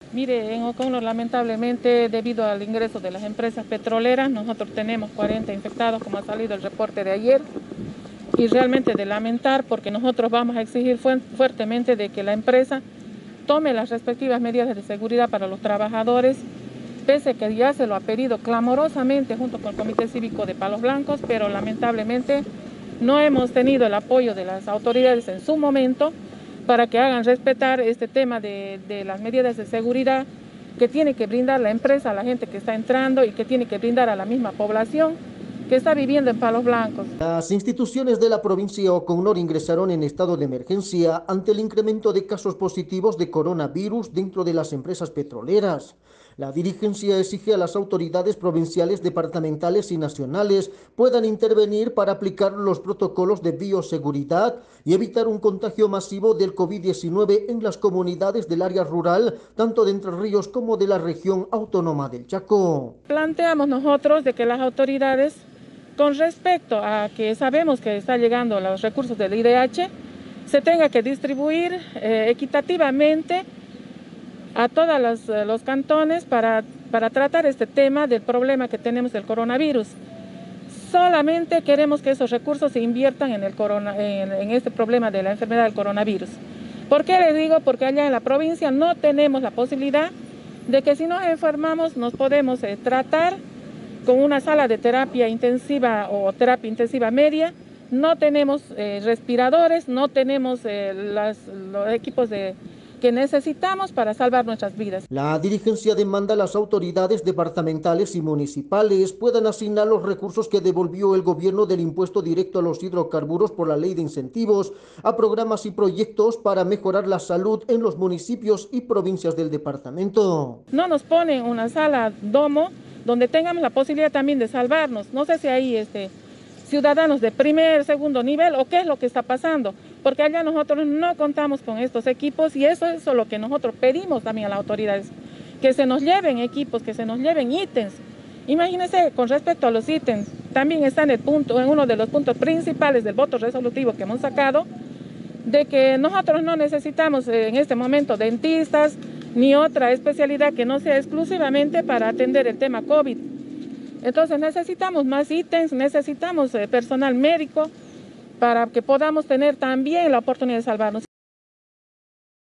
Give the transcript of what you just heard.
Mire, en Ocono lamentablemente debido al ingreso de las empresas petroleras, nosotros tenemos 40 infectados como ha salido el reporte de ayer y realmente de lamentar porque nosotros vamos a exigir fuertemente de que la empresa tome las respectivas medidas de seguridad para los trabajadores, pese a que ya se lo ha pedido clamorosamente junto con el Comité Cívico de Palos Blancos, pero lamentablemente no hemos tenido el apoyo de las autoridades en su momento para que hagan respetar este tema de las medidas de seguridad que tiene que brindar la empresa a la gente que está entrando y que tiene que brindar a la misma población que está viviendo en Palos Blancos. Las instituciones de la provincia Ocognor ingresaron en estado de emergencia ante el incremento de casos positivos de coronavirus dentro de las empresas petroleras. La dirigencia exige a las autoridades provinciales, departamentales y nacionales puedan intervenir para aplicar los protocolos de bioseguridad y evitar un contagio masivo del COVID-19 en las comunidades del área rural, tanto de Entre Ríos como de la región autónoma del Chaco. Planteamos nosotros de que las autoridades, con respecto a que sabemos que está llegando los recursos del IDH, se tenga que distribuir equitativamente a todos los cantones para tratar este tema del problema que tenemos del coronavirus. Solamente queremos que esos recursos se inviertan en este problema de la enfermedad del coronavirus. ¿Por qué les digo? Porque allá en la provincia no tenemos la posibilidad de que si nos enfermamos nos podemos tratar con una sala de terapia intensiva o terapia intensiva media. No tenemos respiradores, no tenemos los equipos que necesitamos para salvar nuestras vidas. La dirigencia demanda a las autoridades departamentales y municipales puedan asignar los recursos que devolvió el gobierno del impuesto directo a los hidrocarburos por la ley de incentivos a programas y proyectos para mejorar la salud en los municipios y provincias del departamento. No nos ponen una sala domo donde tengamos la posibilidad también de salvarnos. No sé si hay ciudadanos de primer, segundo nivel o qué es lo que está pasando, porque allá nosotros no contamos con estos equipos y eso es lo que nosotros pedimos también a las autoridades, que se nos lleven equipos, que se nos lleven ítems. Imagínense, con respecto a los ítems, también está en uno de los puntos principales del voto resolutivo que hemos sacado, de que nosotros no necesitamos en este momento dentistas ni otra especialidad que no sea exclusivamente para atender el tema COVID. Entonces necesitamos más ítems, necesitamos personal médico para que podamos tener también la oportunidad de salvarnos.